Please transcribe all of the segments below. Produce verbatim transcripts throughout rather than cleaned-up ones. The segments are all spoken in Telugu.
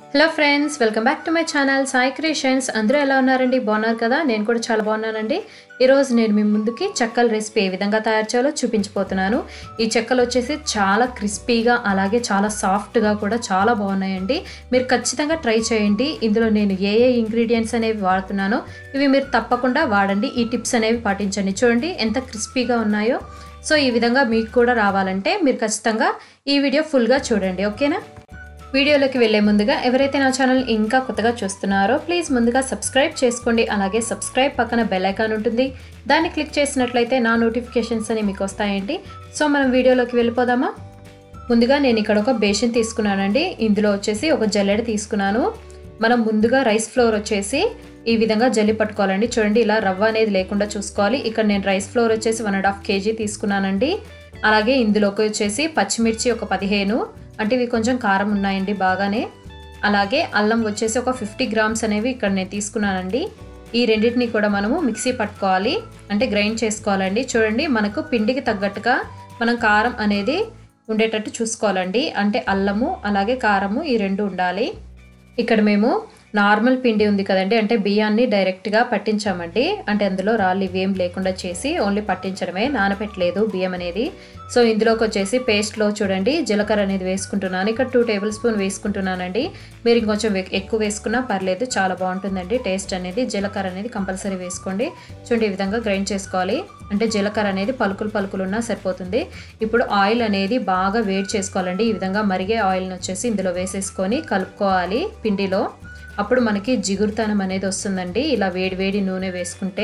Hello friends, welcome back to my channel Sai creations. అందరూ ఎలా ఉన్నారండి? బాగున్నారు కదా? నేను కూడా చాలా బాగున్నానండి. ఈరోజు నేను మీ ముందుకి చెక్కల రెసిపీ ఏ విధంగా తయారు చేయాలో చూపించబోతున్నాను. ఈ చెక్కలు వచ్చేసి చాలా క్రిస్పీగా అలాగే చాలా సాఫ్ట్గా కూడా చాలా బాగున్నాయండి. మీరు ఖచ్చితంగా ట్రై చేయండి. ఇందులో నేను ఏ ఏ ఇంగ్రీడియంట్స్ అనేవి వాడుతున్నానో ఇవి మీరు తప్పకుండా వాడండి. ఈ టిప్స్ అనేవి పాటించండి. చూడండి ఎంత క్రిస్పీగా ఉన్నాయో. సో ఈ విధంగా మీకు కూడా రావాలంటే మీరు ఖచ్చితంగా ఈ వీడియో ఫుల్గా చూడండి, ఓకేనా? వీడియోలోకి వెళ్ళే ముందుగా ఎవరైతే నా ఛానల్ ఇంకా కొత్తగా చూస్తున్నారో ప్లీజ్ ముందుగా సబ్స్క్రైబ్ చేసుకోండి. అలాగే సబ్స్క్రైబ్ పక్కన బెల్ ఐకాన్ ఉంటుంది, దాన్ని క్లిక్ చేసినట్లయితే నా నోటిఫికేషన్స్ అని మీకు వస్తాయండి. సో మనం వీడియోలోకి వెళ్ళిపోదామా? ముందుగా నేను ఇక్కడ ఒక బేసిన్ తీసుకున్నానండి. ఇందులో వచ్చేసి ఒక జల్లెడ తీసుకున్నాను. మనం ముందుగా రైస్ ఫ్లోర్ వచ్చేసి ఈ విధంగా జల్లి పట్టుకోవాలండి. చూడండి ఇలా రవ్వ అనేది లేకుండా చూసుకోవాలి. ఇక్కడ నేను రైస్ ఫ్లోర్ వచ్చేసి వన్ అండ్ హాఫ్ కేజీ తీసుకున్నానండి. అలాగే ఇందులోకి వచ్చేసి పచ్చిమిర్చి ఒక పదిహేను, అంటే ఇవి కొంచెం కారం ఉన్నాయండి బాగానే. అలాగే అల్లం వచ్చేసి ఒక ఫిఫ్టీ గ్రామ్స్ అనేవి ఇక్కడ నేను తీసుకున్నానండి. ఈ రెండింటిని కూడా మనము మిక్సీ పట్టుకోవాలి, అంటే గ్రైండ్ చేసుకోవాలండి. చూడండి మనకు పిండికి తగ్గట్టుగా మనం కారం అనేది ఉండేటట్టు చూసుకోవాలండి. అంటే అల్లము అలాగే కారము ఈ రెండు ఉండాలి. ఇక్కడ మేము నార్మల్ పిండి ఉంది కదండి, అంటే బియ్యాన్ని డైరెక్ట్గా పట్టించామండి. అంటే అందులో రాళ్ళు ఇవేం లేకుండా చేసి ఓన్లీ పట్టించడమే, నానబెట్టలేదు బియ్యం అనేది. సో ఇందులోకి వచ్చేసి పేస్ట్లో చూడండి జీలకర్ర అనేది వేసుకుంటున్నాను. ఇక్కడ టూ టేబుల్ స్పూన్ వేసుకుంటున్నానండి. మీరు ఇంకొంచెం ఎక్కువ వేసుకున్నా పర్లేదు, చాలా బాగుంటుందండి టేస్ట్ అనేది. జీలకర్ర అనేది కంపల్సరీ వేసుకోండి. చూడండి ఈ విధంగా గ్రైండ్ చేసుకోవాలి. అంటే జీలకర్ర అనేది పలుకులు పలుకులు ఉన్నా సరిపోతుంది. ఇప్పుడు ఆయిల్ అనేది బాగా వేడి చేసుకోవాలండి. ఈ విధంగా మరిగే ఆయిల్ని వచ్చేసి ఇందులో వేసేసుకొని కలుపుకోవాలి పిండిలో. అప్పుడు మనకి జిగురుతనం అనేది వస్తుందండి ఇలా వేడి వేడి నూనె వేసుకుంటే.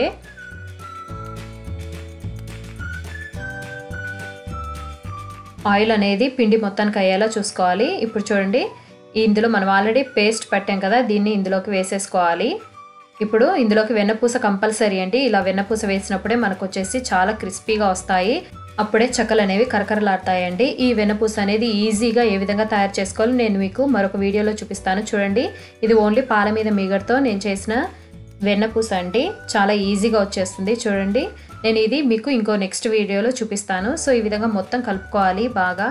ఆయిల్ అనేది పిండి మొత్తానికి అయ్యేలా చూసుకోవాలి. ఇప్పుడు చూడండి ఇందులో మనం ఆల్రెడీ పేస్ట్ పట్టాం కదా, దీన్ని ఇందులోకి వేసేసుకోవాలి. ఇప్పుడు ఇందులోకి వెన్నపూస కంపల్సరీ అండి. ఇలా వెన్నపూస వేసినప్పుడే మనకు వచ్చేసి చాలా క్రిస్పీగా వస్తాయి. అప్పుడే చెక్కలు అనేవి కరకరలాడతాయండి. ఈ వెన్నపూస అనేది ఈజీగా ఏ విధంగా తయారు చేసుకోవాలో నేను మీకు మరొక వీడియోలో చూపిస్తాను. చూడండి ఇది ఓన్లీ పాల మీద మీగడతో నేను చేసిన వెన్నపూస అండి. చాలా ఈజీగా వచ్చేస్తుంది. చూడండి నేను ఇది మీకు ఇంకో నెక్స్ట్ వీడియోలో చూపిస్తాను. సో ఈ విధంగా మొత్తం కలుపుకోవాలి బాగా.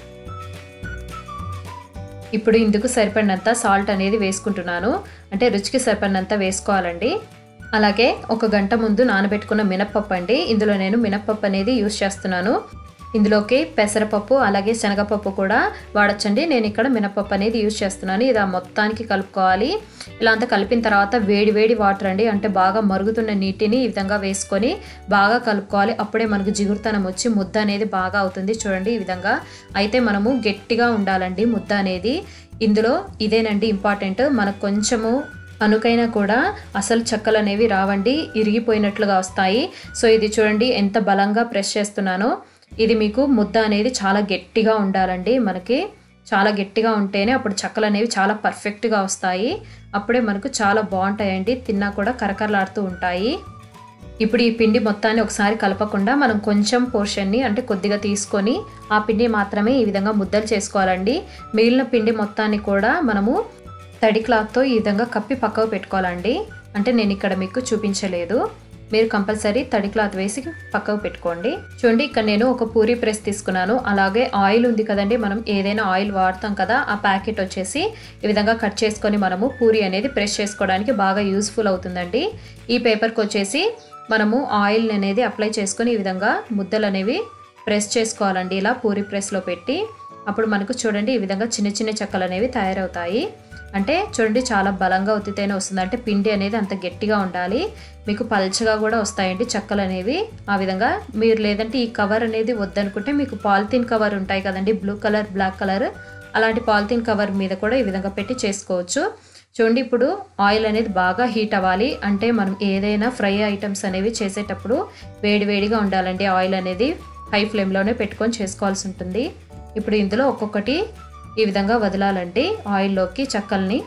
ఇప్పుడు ఇందుకు సరిపడినంత సాల్ట్ అనేది వేసుకుంటున్నాను. అంటే రుచికి సరిపడినంత వేసుకోవాలండి. అలాగే ఒక గంట ముందు నానబెట్టుకున్న మినప్పప్పు అండి. ఇందులో నేను మినప్పప్పు అనేది యూజ్ చేస్తున్నాను. ఇందులోకి పెసరపప్పు అలాగే శనగపప్పు కూడా వాడచ్చండి. నేను ఇక్కడ మినప్పప్పు అనేది యూజ్ చేస్తున్నాను. ఇది మొత్తానికి కలుపుకోవాలి. ఇలా అంతా కలిపిన తర్వాత వేడి వేడి వాటర్ అండి, అంటే బాగా మరుగుతున్న నీటిని ఈ విధంగా వేసుకొని బాగా కలుపుకోవాలి. అప్పుడే మనకు జిగురుతనం వచ్చి ముద్ద అనేది బాగా అవుతుంది. చూడండి ఈ విధంగా అయితే మనము గట్టిగా ఉండాలండి ముద్ద అనేది. ఇందులో ఇదేనండి ఇంపార్టెంట్. మనకు కొంచెము అనుకైనా కూడా అసలు చెక్కలు అనేవి రావండి, ఇరిగిపోయినట్లుగా వస్తాయి. సో ఇది చూడండి ఎంత బలంగా ప్రెస్ చేస్తున్నానో. ఇది మీకు ముద్ద అనేది చాలా గట్టిగా ఉండాలండి. మనకి చాలా గట్టిగా ఉంటేనే అప్పుడు చెక్కలు అనేవి చాలా పర్ఫెక్ట్గా వస్తాయి. అప్పుడే మనకు చాలా బాగుంటాయండి, తిన్నా కూడా కరకరలాడుతూ ఉంటాయి. ఇప్పుడు ఈ పిండి మొత్తాన్ని ఒకసారి కలపకుండా మనం కొంచెం పోర్షన్ని అంటే కొద్దిగా తీసుకొని ఆ పిండి మాత్రమే ఈ విధంగా ముద్దలు చేసుకోవాలండి. మిగిలిన పిండి మొత్తాన్ని కూడా మనము తడి క్లాత్తో ఈ విధంగా కప్పి పక్కకు పెట్టుకోవాలండి. అంటే నేను ఇక్కడ మీకు చూపించలేదు, మీరు కంపల్సరీ తడి క్లాత్ వేసి పక్కకు పెట్టుకోండి. చూడండి ఇక్కడ నేను ఒక పూరీ ప్రెస్ తీసుకున్నాను. అలాగే ఆయిల్ ఉంది కదండి, మనం ఏదైనా ఆయిల్ వాడతాం కదా, ఆ ప్యాకెట్ వచ్చేసి ఈ విధంగా కట్ చేసుకొని మనము పూరీ అనేది ప్రెస్ చేసుకోవడానికి బాగా యూస్ఫుల్ అవుతుందండి. ఈ పేపర్కి వచ్చేసి మనము ఆయిల్ అనేది అప్లై చేసుకొని ఈ విధంగా ముద్దలు అనేవి ప్రెస్ చేసుకోవాలండి. ఇలా పూరీ ప్రెస్లో పెట్టి అప్పుడు మనకు చూడండి ఈ విధంగా చిన్న చిన్న చెక్కలు అనేవి తయారవుతాయి. అంటే చూడండి చాలా బలంగా ఒత్తితేనే వస్తుంది. అంటే పిండి అనేది అంత గట్టిగా ఉండాలి. మీకు పల్చగా కూడా వస్తాయండి చెక్కలు అనేవి. ఆ విధంగా మీరు లేదంటే ఈ కవర్ అనేది వద్దనుకుంటే మీకు పాలిథిన్ కవర్ ఉంటాయి కదండి, బ్లూ కలర్ బ్లాక్ కలర్, అలాంటి పాలిథిన్ కవర్ మీద కూడా ఈ విధంగా పెట్టి చేసుకోవచ్చు. చూడండి ఇప్పుడు ఆయిల్ అనేది బాగా హీట్ అవ్వాలి. అంటే మనం ఏదైనా ఫ్రై ఐటమ్స్ అనేవి చేసేటప్పుడు వేడివేడిగా ఉండాలండి. ఆయిల్ అనేది హై ఫ్లేమ్లోనే పెట్టుకొని చేసుకోవాల్సి ఉంటుంది. ఇప్పుడు ఇందులో ఒక్కొక్కటి ఈ విధంగా వదలాలండి ఆయిల్లోకి చెక్కల్ని.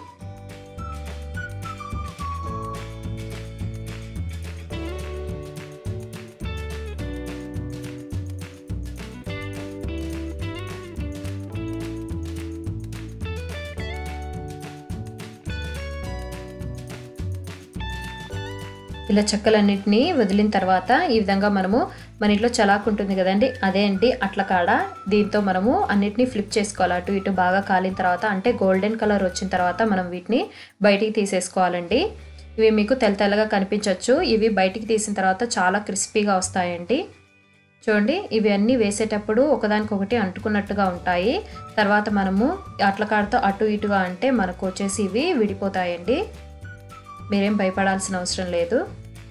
ఇలా చెక్కలన్నిటిని వదిలిన తర్వాత ఈ విధంగా మనము మన ఇంట్లో చలాకు ఉంటుంది కదండి, అదే అండి అట్ల కాడ. దీంతో మనము అన్నిటినీ ఫ్లిప్ చేసుకోవాలి అటు ఇటు బాగా కాలిన తర్వాత, అంటే గోల్డెన్ కలర్ వచ్చిన తర్వాత మనం వీటిని బయటికి తీసేసుకోవాలండి. ఇవి మీకు తెల్ల తెల్లగా కనిపించవచ్చు. ఇవి బయటికి తీసిన తర్వాత చాలా క్రిస్పీగా వస్తాయండి. చూడండి, ఇవి అన్నీ వేసేటప్పుడు ఒకదానికొకటి అంటుకున్నట్టుగా ఉంటాయి. తర్వాత మనము అట్ల కాడతో అటు ఇటుగా అంటే మనకు వచ్చేసి ఇవి విడిపోతాయండి. మీరేం భయపడాల్సిన అవసరం లేదు.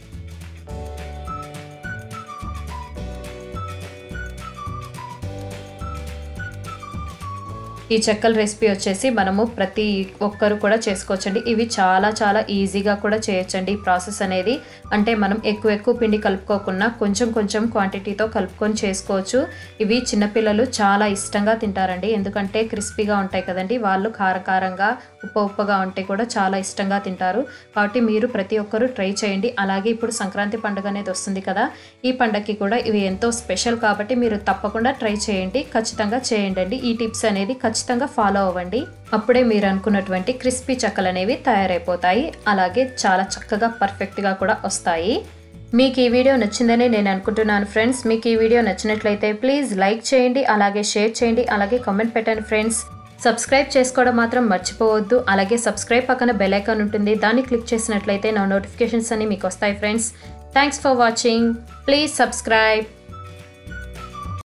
ఈ చెక్కల రెసిపీ వచ్చేసి మనము ప్రతి ఒక్కరు కూడా చేసుకోవచ్చండి. ఇవి చాలా చాలా ఈజీగా కూడా చేయొచ్చండి ఈ ప్రాసెస్ అనేది. అంటే మనం ఎక్కువ ఎక్కువ పిండి కలుపుకోకుండా కొంచెం కొంచెం క్వాంటిటీతో కలుపుకొని చేసుకోవచ్చు. ఇవి చిన్నపిల్లలు చాలా ఇష్టంగా తింటారండి, ఎందుకంటే క్రిస్పీగా ఉంటాయి కదండి. వాళ్ళు కారకారంగా ఉప్ప ఉప్పగా ఉంటే కూడా చాలా ఇష్టంగా తింటారు. కాబట్టి మీరు ప్రతి ఒక్కరూ ట్రై చేయండి. అలాగే ఇప్పుడు సంక్రాంతి పండుగ అనేది వస్తుంది కదా, ఈ పండుగకి కూడా ఇవి ఎంతో స్పెషల్ కాబట్టి మీరు తప్పకుండా ట్రై చేయండి. ఖచ్చితంగా చేయండి. ఈ టిప్స్ అనేది ఖచ్చితంగా ఫాలో అవ్వండి. అప్పుడే మీరు అనుకున్నటువంటి క్రిస్పీ చెక్కలు అనేవి తయారైపోతాయి. అలాగే చాలా చక్కగా పర్ఫెక్ట్గా కూడా వస్తాయి. మీకు ఈ వీడియో నచ్చిందని నేను అనుకుంటున్నాను ఫ్రెండ్స్. మీకు ఈ వీడియో నచ్చినట్లయితే ప్లీజ్ లైక్ చేయండి, అలాగే షేర్ చేయండి, అలాగే కామెంట్ పెట్టండి ఫ్రెండ్స్. సబ్స్క్రైబ్ చేసుకోవడం మాత్రం మర్చిపోవద్దు. అలాగే సబ్స్క్రైబ్ పక్కన బెల్ ఐకాన్ ఉంటుంది, దాన్ని క్లిక్ చేసినట్లయితే నా నోటిఫికేషన్స్ అన్ని మీకు వస్తాయి friends. Thanks for watching. Please subscribe.